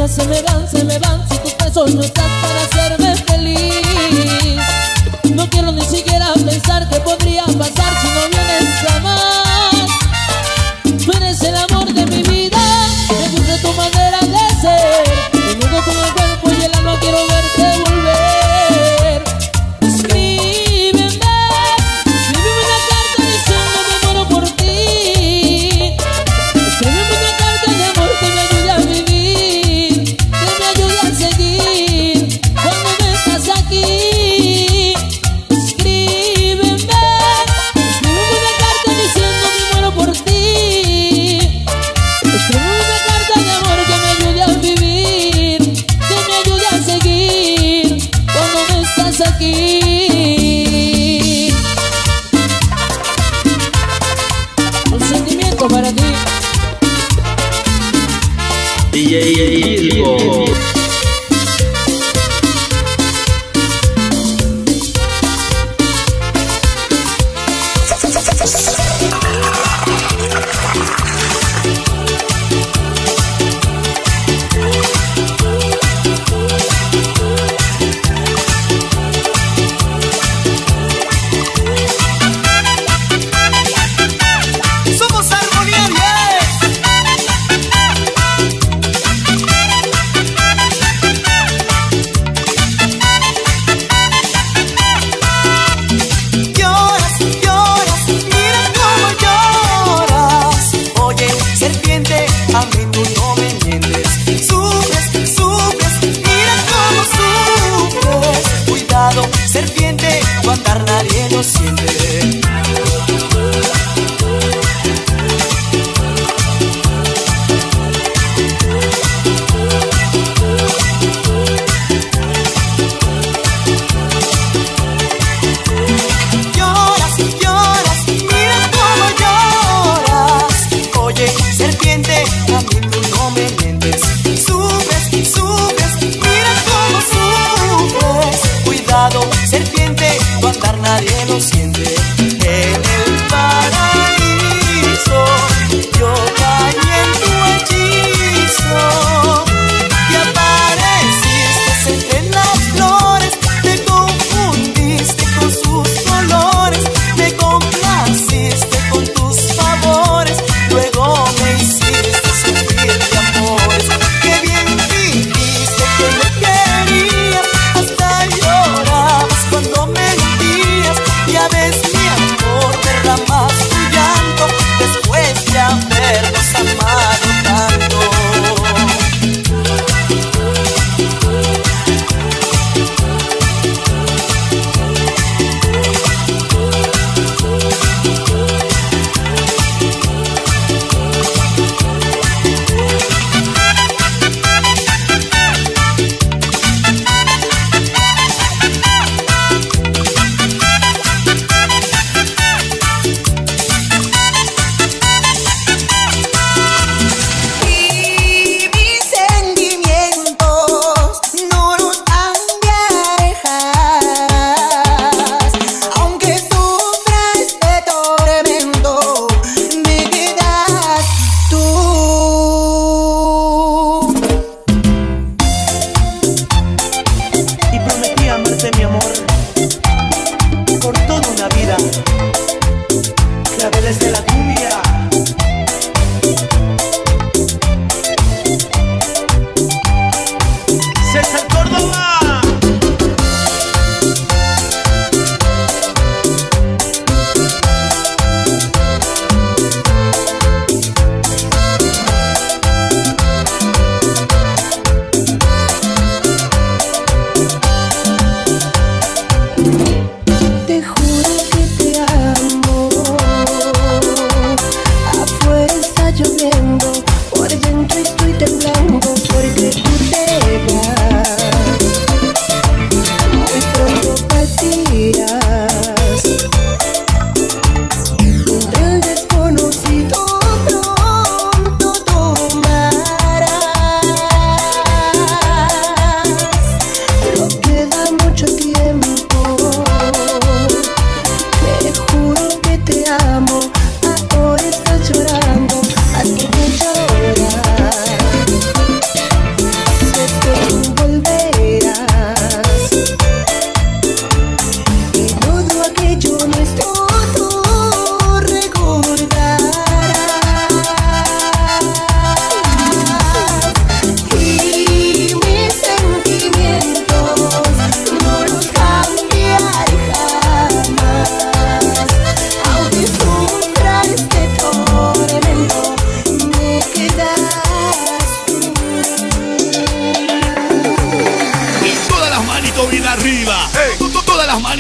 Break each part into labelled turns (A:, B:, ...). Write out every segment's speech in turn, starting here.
A: se me van. Si tus besos no estás para hacerme feliz. No quiero ni siquiera pensar qué podría pasar si no vienes jamás. Tú eres el amor de mi vida, me gusta tu manera de ser. Te niego con el cuerpo y el alma, quiero verte volver. Escríbeme una carta diciendo que muero por ti. Escríbeme una carta de amor que me ayude a vivir, que me ayude a seguir cuando no estás aquí. Escríbeme una carta diciendo que muero por ti. Escríbeme una carta de amor que me ayude a vivir, que me ayude a seguir cuando no estás aquí. Un sentimiento para ti.
B: DJ Ilgo.
C: Somos Armonía 10. Lloras, lloras, mira cómo lloras. Oye, serpiente, a mí tú no me mientes. Sufres, sufres, mira cómo sufres. Cuidado, serpiente, tu andar nadie lo siente. Lloras, lloras, mira cómo lloras. Oye, serpiente, a mí tú no me mientes. Sufres, sufres, mira cómo sufres. Cuidado, serpiente, tu andar nadie lo siente. En el paraíso yo caí en tu hechizo y apareciste entre las flores. Te confundiste con sus colores, me complaciste con tus favores, luego me hiciste sufrir de amores. Qué bien dijiste que me querías, hasta llorabas cuando mentías. Ya ves mi amor,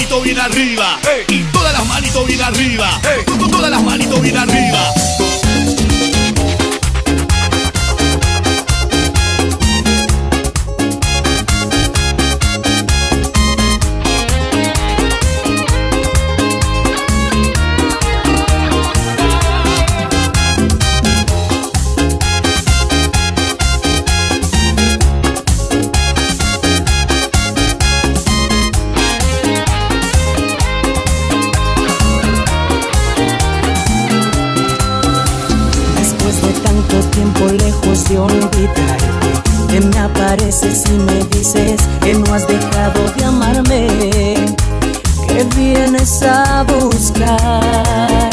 D: manitos bien arriba. Y todas las manitos bien arriba. Todas las manitos bien arriba.
C: Lejos de olvidarte, que me apareces y me dices que no has dejado de amarme, que vienes a buscar.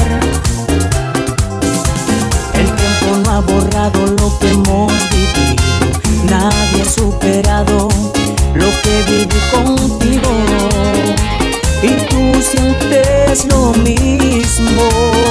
C: El tiempo no ha borrado lo que hemos vivido, nadie ha superado lo que viví contigo, y tú sientes lo mismo.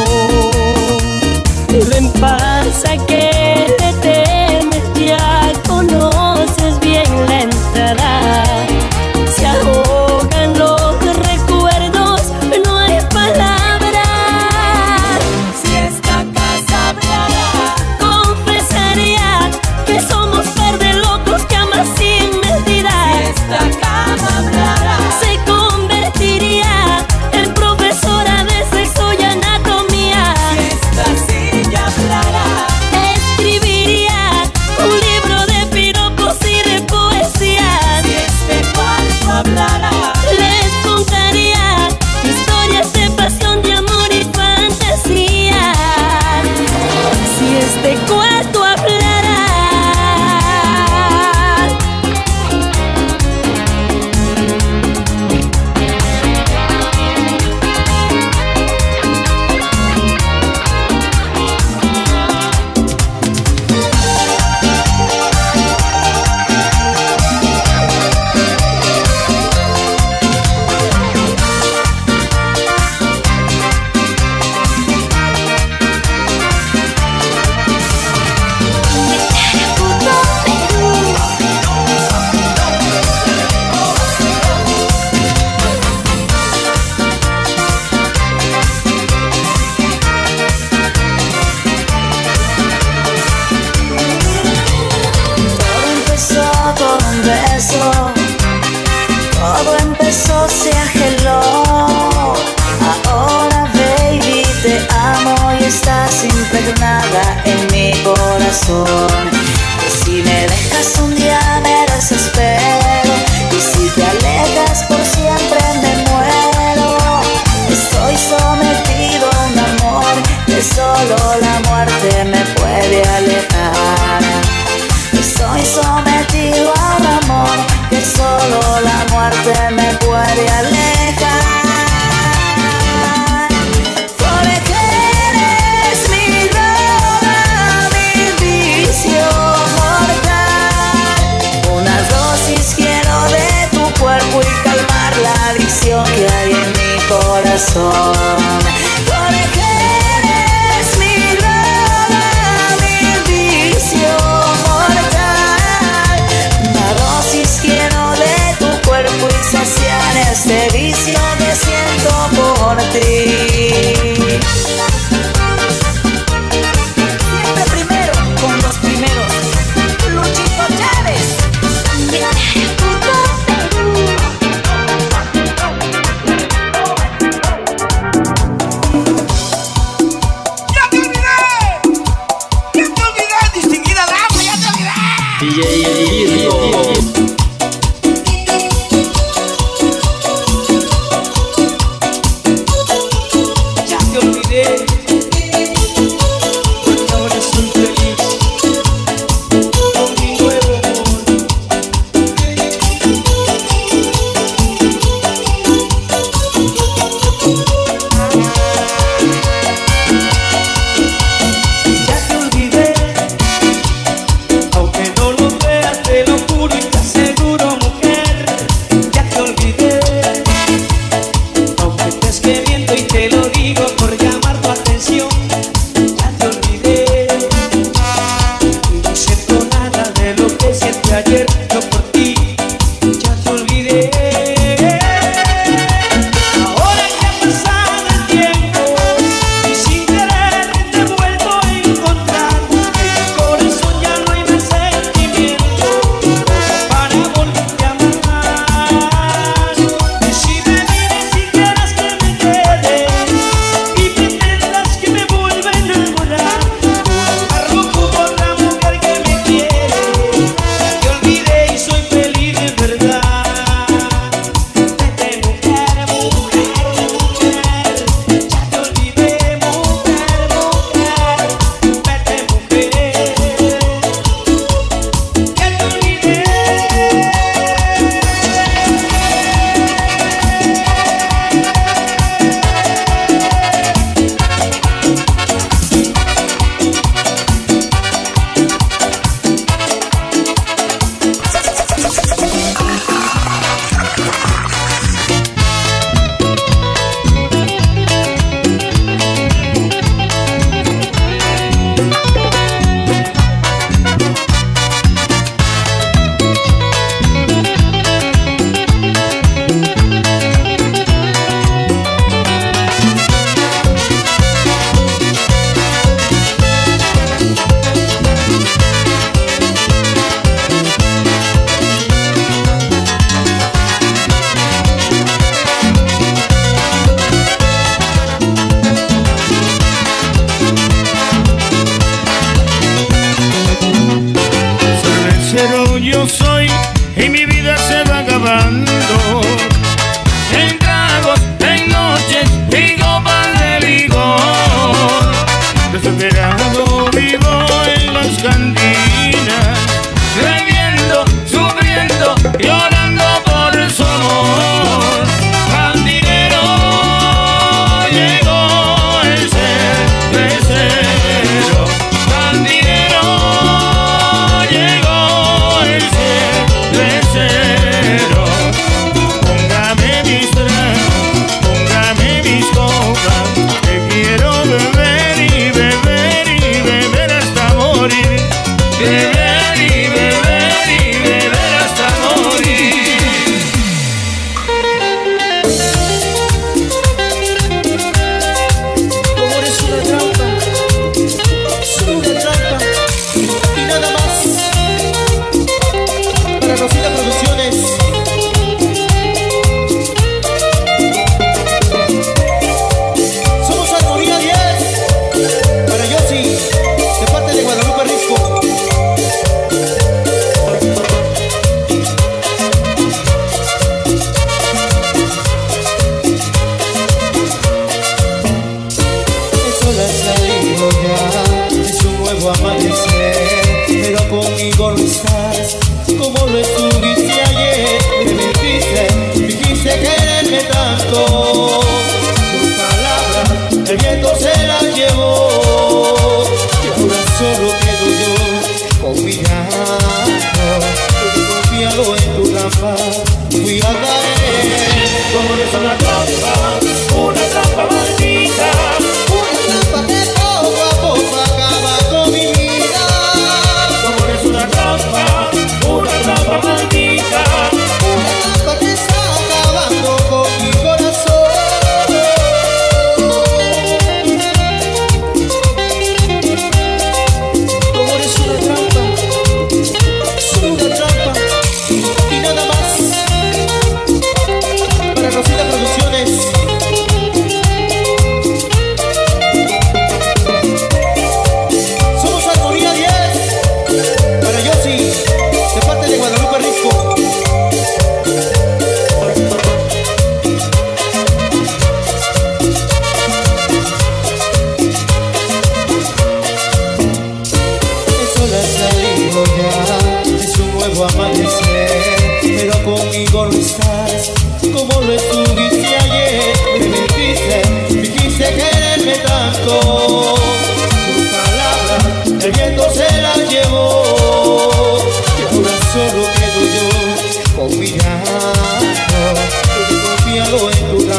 C: Ven, pasa que le temes, ya conoces bien la entrada. Se ahogan los recuerdos, no hay palabras. Si esta casa hablara, confesaría que somos par de locos que aman sin medida. Si esta cama hablara, se convertiría en profesora de sexo y anatomía. Si esta silla hablara, escribiría un libro de piropos y de poesía. Si este cuarto hablara, les contaría historias de pasión, de amor y fantasía. Si este cuarto hablara, todo empezó, se ageló. Ahora, baby, te amo y estás impregnada en mi corazón. Y si me dejas un día me desespero, y si te alejas por siempre me muero. Estoy sometido a un amor que solo la muerte me puede alejar. Estoy sometido a un amor que solo la muerte me puede alejar. Porque eres mi droga, mi vicio mortal. Una dosis quiero de tu cuerpo y calmar la adicción que hay en mi corazón. Porque eres mi droga, mi vicio mortal. Una dosis quiero de tu cuerpo y saciar este vicio que siento por ti. Siempre primero con los primeros. Luchito Chávez.
D: ¡Ya te olvidé! ¡Ya te olvidé, distinguida dama! ¡Ya te olvidé!
B: DJ Virgo.
C: Ya te olvidé, porque ahora soy feliz con mi nuevo amor. Ya te olvidé, aunque no lo veas, te lo juro y te aseguro, mujer. Ya te olvidé, aunque estés queriendo y te lo digo por llamar tu atención. Ya te olvidé, y no siento nada de lo que siento ayer yo por ti. Ya te olvidé.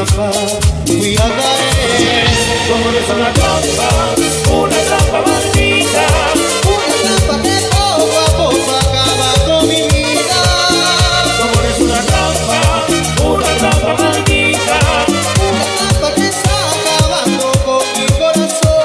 E: trampa fui a caer.
D: Tu amor es una trampa maldita.
E: Una trampa que poco a poco acaba con mi vida.
D: Tu amor es una trampa maldita.
E: Una trampa que está acabando con mi corazón.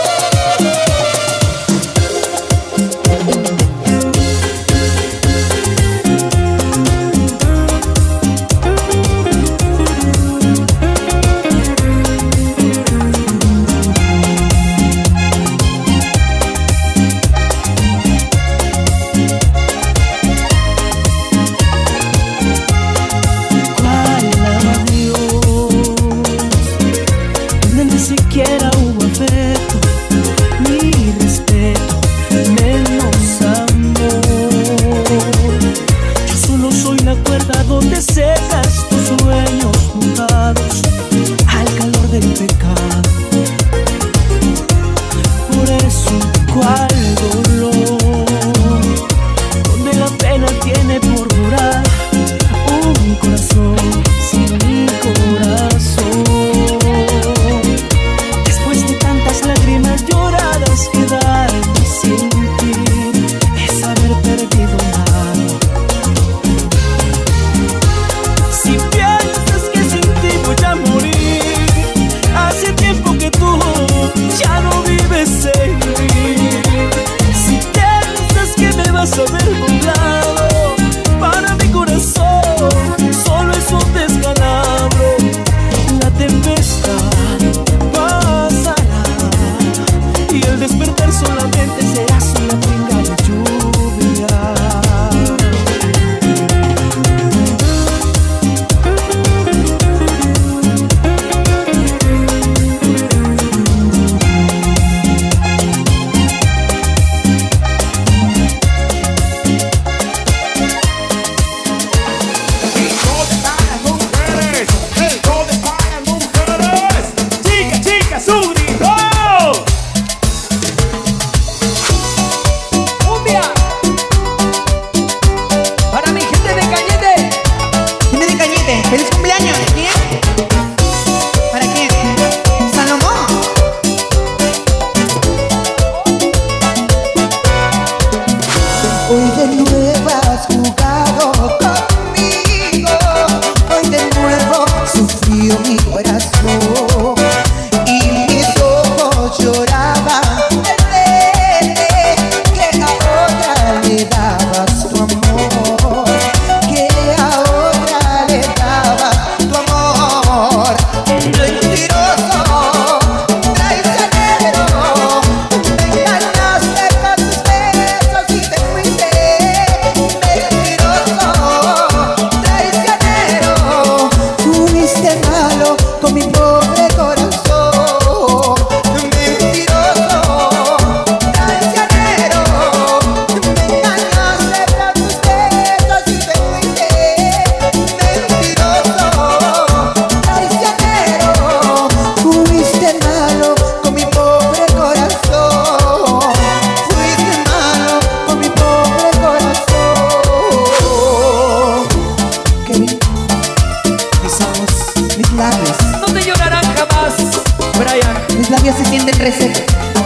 C: Se sienten resecos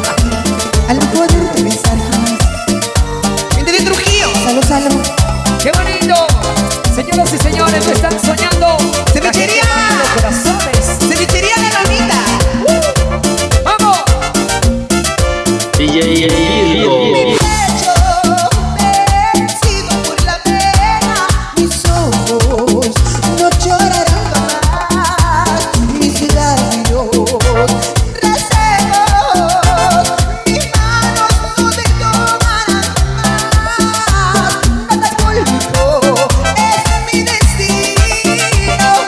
C: al no poderte besar jamás. Gente de Trujillo, salud.
F: ¡Qué bonito! Señoras y señores, lo están soñando.
C: ¡Cevichería! ¡Cevichería La Ramita!
F: ¡Vamos!
B: DJ Virgo.
C: Mi pecho vencido por la pena, mis ojos no llorarán jamás, mis labios no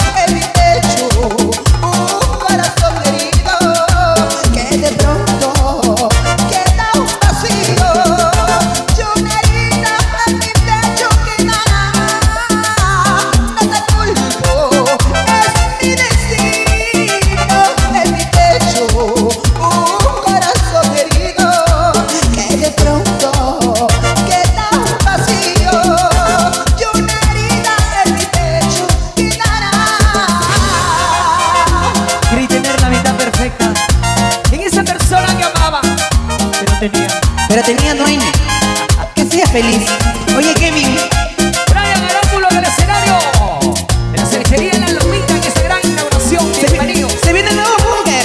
C: pero tenía dueño. Que sea feliz. Oye, Kevin.
F: Brian Arámbulo del escenario de la cervecería La Lomita en esta gran inauguración. Bienvenido.
C: Se viene el nuevo búnker.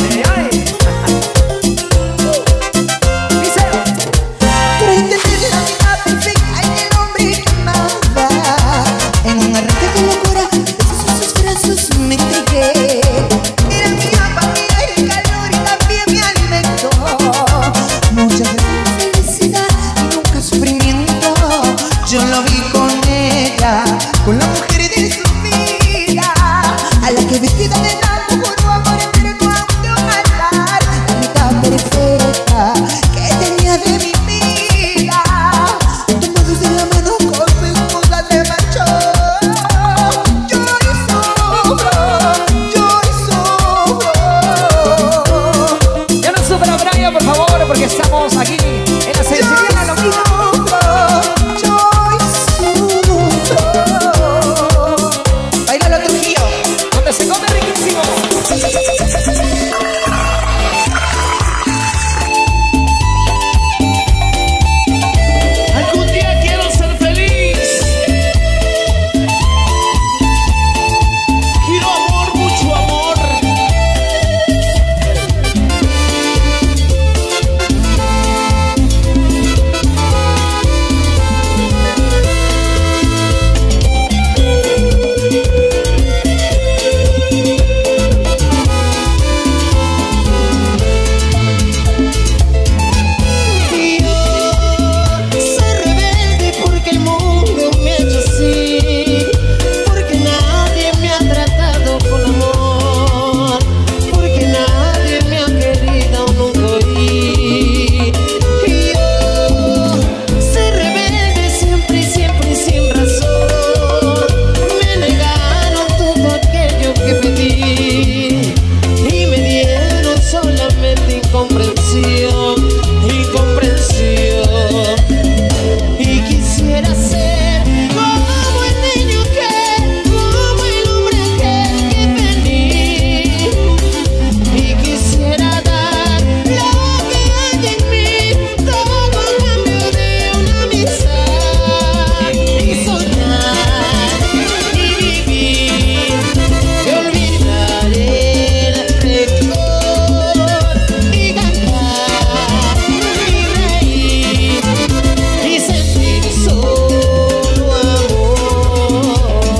F: Dice.
C: Quiero entender la vida perfecta en el hombre que amaba. En un arranque de locura, de sus brazos me entregué. Era mi familia, el calor y también mi alimento. Muchas veces felicidad y nunca sufrimiento. Yo lo vi con ella, con la mujer de su vida, a la que vestida de blanco juró amor eterno aún de un altar. La mitad perfecta que tenía de mi vida, tomados de la mano con su esposa se marchó. Lloro y sufro.
F: Ya no sufra, Brian, por favor, porque estamos aquí en la cervecería La Lomita.
C: Bailalo, Trujillo.
F: Donde se come riquísimo.
D: Algún día quiero ser feliz. Quiero amor, mucho amor.
C: Soy rebelde porque el mundo me ha hecho así, porque nadie me ha tratado con amor, porque nadie me ha querido nunca oír. Y yo soy rebelde siempre y siempre y sin razón. Me negaron todo aquello que pedí y me dieron solamente incomprensión. Y quisiera ser como el niño como el hombre que pedí. Y quisiera dar lo que hay en mí, todo a cambio de una amistad. Y soñar y vivir, y olvidar el rencor, y cantar y reír, y sentir solo amor.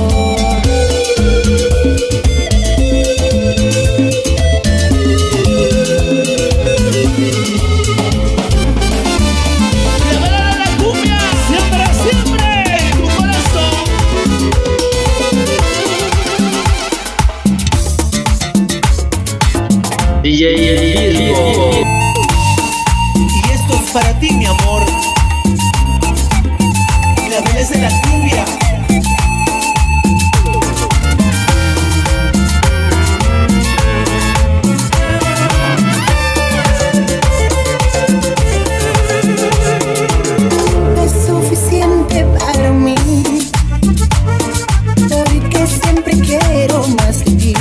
D: La balada de la cumbia, siempre, siempre en tu corazón.
B: DJ Virgo.
D: Y esto es para ti, mi amor. La belleza de la cumbia.
C: Es suficiente para mí, porque siempre quiero más de ti.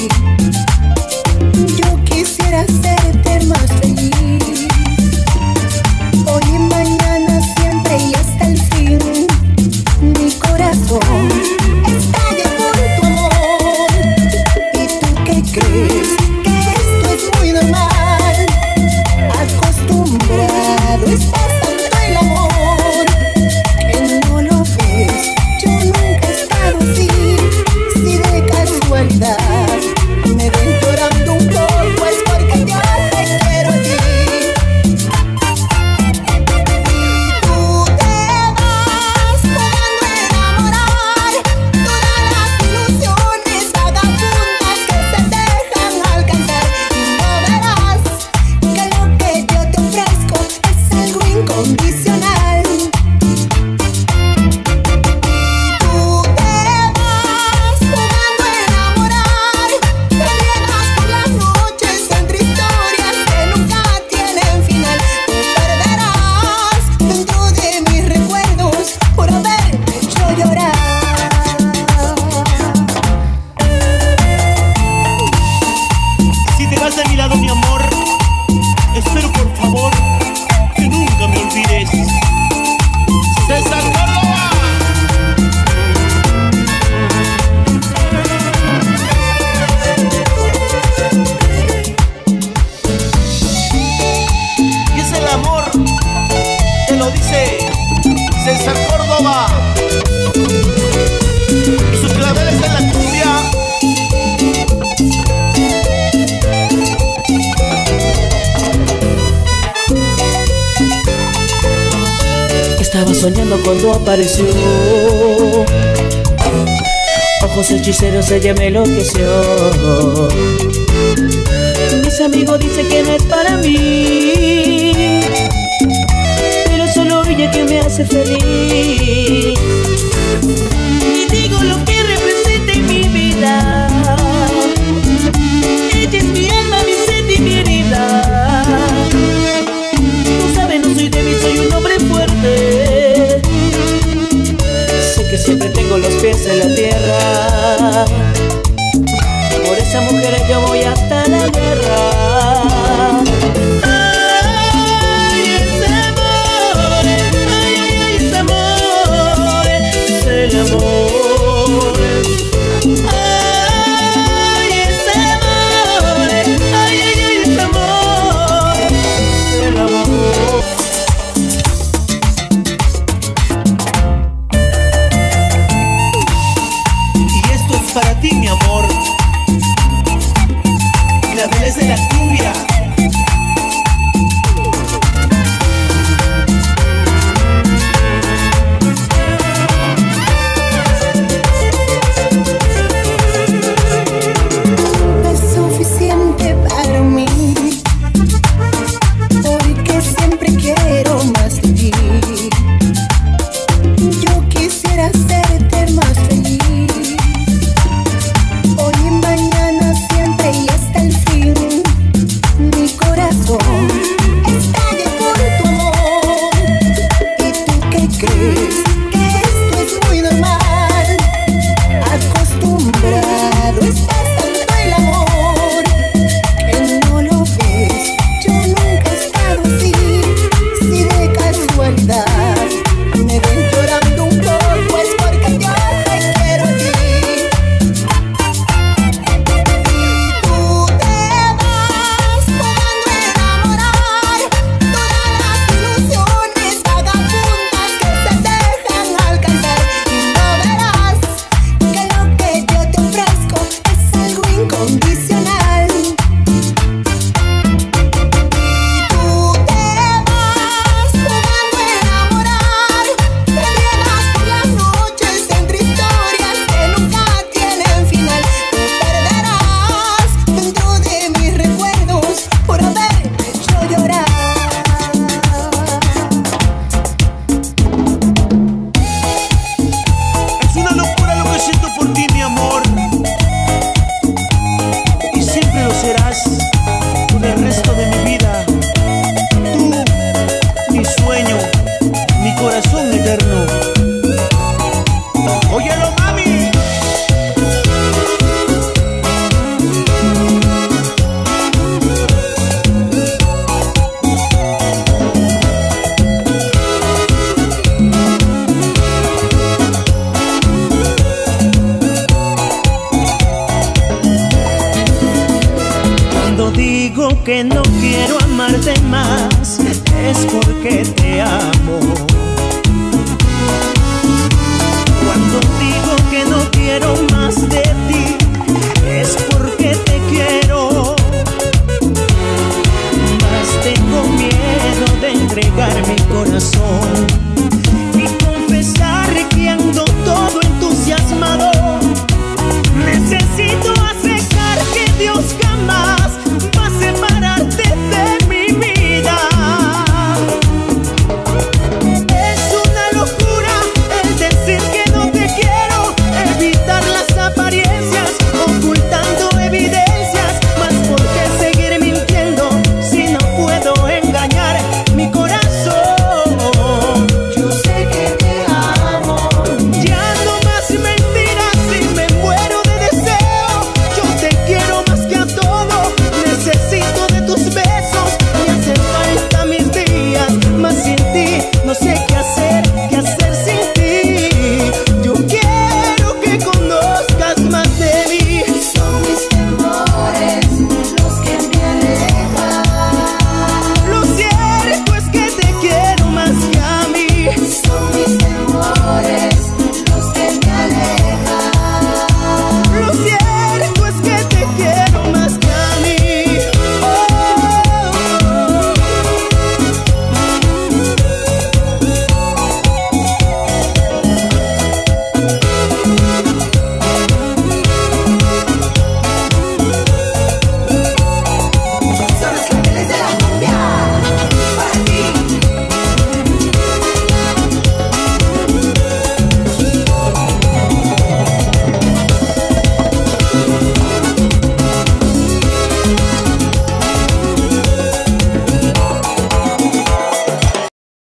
C: Yo quisiera hacerte más feliz, hoy y mañana, siempre y hasta el fin. Mi corazón estalla por tu amor. ¿Y tú qué crees? Que esto es muy normal. Acostumbrado estás tanto el amor, que no lo ves. Yo nunca he estado así. Si de casualidad me ven llorando un poco, es porque yo te quiero a ti. Y tú te vas jugando a enamorar todas las ilusiones vagabundas que se dejan alcanzar. Y no verás
A: Estaba soñando cuando apareció. Ojos hechiceros, ella me enloqueció. Mis amigos dicen que no es para mí, pero solo ella que me hace feliz. Y digo lo que representa en mi vida. Ella es mi alma, mi sed y mi herida. Tú sabes, no soy débil, soy un hombre fuerte. Sé que siempre tengo los pies en la tierra. Por esa mujer yo voy hasta la guerra. Ay, ese amor, ay, ay, ay, ese amor, es el amor. Ay, ese amor, ay, ay, ay, ese amor, es el amor.
D: Y esto es para ti, mi amor. La belleza de la cumbia.
C: No es suficiente para mí, porque siempre quiero más de ti. Yo quisiera hacerte más feliz, hoy y mañana, siempre y hasta el fin. Mi corazón estalla por tu amor. ¿Y tú qué crees? Que esto es muy normal. Acostumbrado estás tanto el amor que no lo ves. Yo nunca he estado así. Si de casualidad me ves llorando un poco, es porque yo te quiero a ti. Tú te vas jugando a enamorar todas las ilusiones vagabundas que se dejan alcanzar, y no verás que lo que yo te ofrezco es algo incondicional. Tú te vas jugando a enamorar, te embriagas por las noches entre historias que nunca tienen final. Te perderás dentro de mis recuerdos por haberme hecho llorar.
D: Es una locura lo que siento por ti, mi amor. Y siempre lo serás por el resto de mi vida. Tú, mi sueño, mi corazón eterno. Óyelo, mami.
A: Cuando digo que no quiero amarte más, es porque te amo. Cuando digo que no quiero